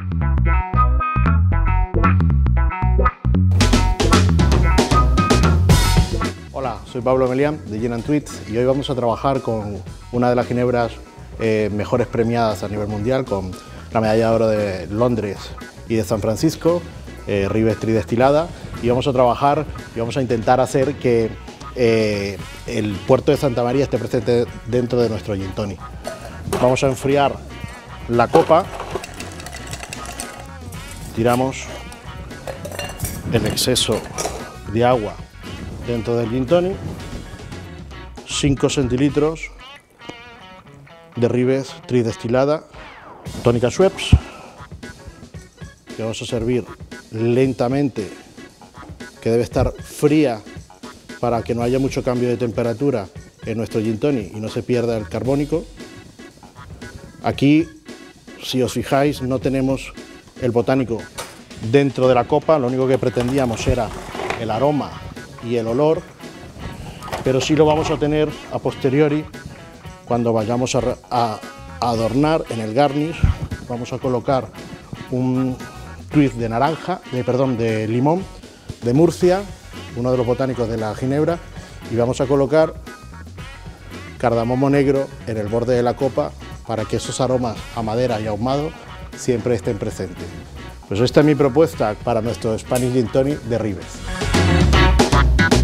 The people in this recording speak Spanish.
Hola, soy Pablo Melián de Gin & Twist y hoy vamos a trabajar con una de las ginebras mejores premiadas a nivel mundial, con la medalla de oro de Londres y de San Francisco, Ribes tridestilada, y vamos a trabajar y vamos a intentar hacer que el puerto de Santa María esté presente dentro de nuestro gin tonic. Vamos a enfriar la copa, tiramos el exceso de agua dentro del gin tonic, 5 centilitros de Ribes tridestilada, tónica Schweppes, que vamos a servir lentamente, que debe estar fría para que no haya mucho cambio de temperatura en nuestro gin tonic y no se pierda el carbónico. Aquí, si os fijáis, no tenemos el botánico dentro de la copa, lo único que pretendíamos era el aroma y el olor, pero sí lo vamos a tener a posteriori cuando vayamos a adornar en el garnish. Vamos a colocar un twist de naranja, de limón, de Murcia, uno de los botánicos de la ginebra, y vamos a colocar cardamomo negro en el borde de la copa para que esos aromas a madera y ahumado siempre estén presentes. Pues esta es mi propuesta para nuestro Spanish Gin Tonic de Ribes.